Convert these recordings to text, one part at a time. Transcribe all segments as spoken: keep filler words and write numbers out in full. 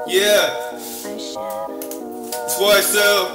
Yeah, it's Y S L.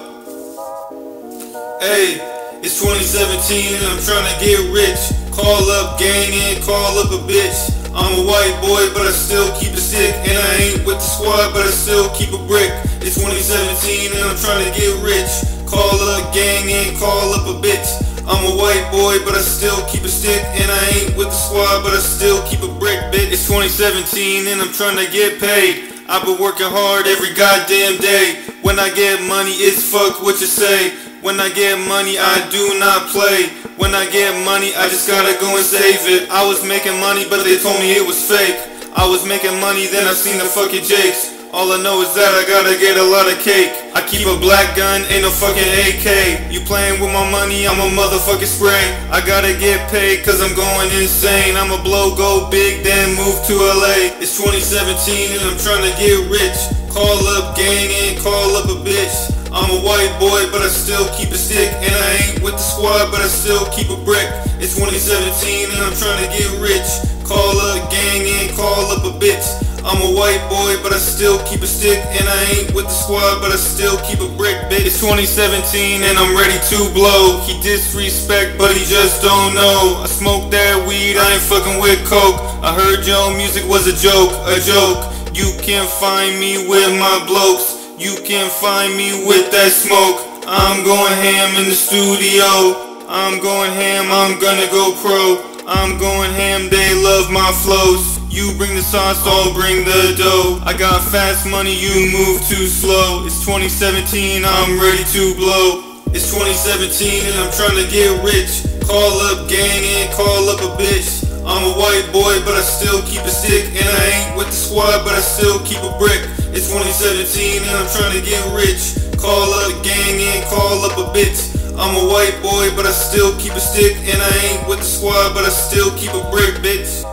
Hey, it's twenty seventeen and I'm trying to get rich. Call up gang and call up a bitch. I'm a white boy, but I still keep it sick. And I ain't with the squad, but I still keep a brick. It's twenty seventeen and I'm trying to get rich. Call up gang and call up a bitch. I'm a white boy, but I still keep a stick. And I ain't with the squad, but I still keep a brick, bitch. It's twenty seventeen and I'm trying to get paid. I've been working hard every goddamn day. When I get money, it's fuck what you say. When I get money, I do not play. When I get money, I just gotta go and save it. I was making money, but they told me it was fake. I was making money, then I seen the fucking Jakes. All I know is that I gotta get a lot of cake. I keep a black gun, ain't no fucking A K. You playing with my money, I'm a motherfucking spray. I gotta get paid cause I'm going insane. I'ma blow, go big, then move to L A. It's twenty seventeen and I'm trying to get rich. Call up gang and call up a bitch. I'm a white boy, but I still keep a stick. And I ain't with the squad, but I still keep a brick. It's twenty seventeen and I'm trying to get rich. Call up gang and call up a bitch. I'm a white boy, but I still keep a stick. And I ain't with the squad, but I still keep a brick, bitch. It's twenty seventeen and I'm ready to blow. He disrespect, but he just don't know. I smoke that weed, I ain't fucking with coke. I heard your music was a joke, a joke. You can find me with my blokes. You can find me with that smoke. I'm going ham in the studio. I'm going ham, I'm gonna go pro. I'm going ham, they love my flows. You bring the sauce, I'll bring the dough. I got fast money, you move too slow. It's twenty seventeen, I'm ready to blow. It's twenty seventeen and I'm trying to get rich. Call up gang and call up a bitch. I'm a white boy, but I still keep a stick. And I ain't with the squad, but I still keep a brick. It's twenty seventeen and I'm trying to get rich. Call up gang and call up a bitch. I'm a white boy, but I still keep a stick. And I ain't with the squad, but I still keep a brick, bitch.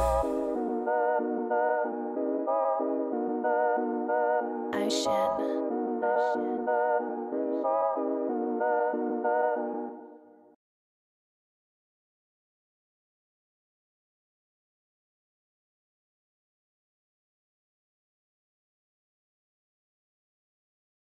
I shit. I shit.